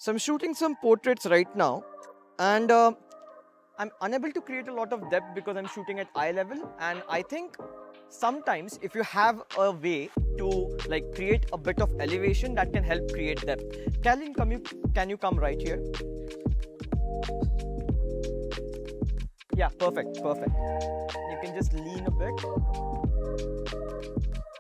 So I'm shooting some portraits right now, and I'm unable to create a lot of depth because I'm shooting at eye level. And I think sometimes if you have a way to like create a bit of elevation, that can help create depth. Kalin, can you come right here? Yeah, perfect, perfect. You can just lean a bit.